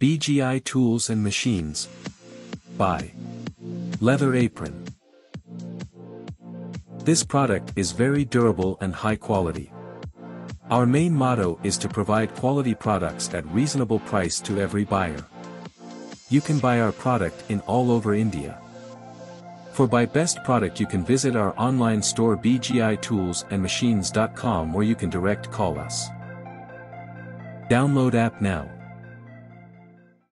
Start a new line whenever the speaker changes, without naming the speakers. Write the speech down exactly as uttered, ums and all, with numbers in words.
B G I Tools and Machines. By Leather Apron. This product is very durable and high quality. Our main motto is to provide quality products at reasonable price to every buyer. You can buy our product in all over India. For buy best product you can visit our online store b g i tools and machines dot com, or you can direct call us. Download app now.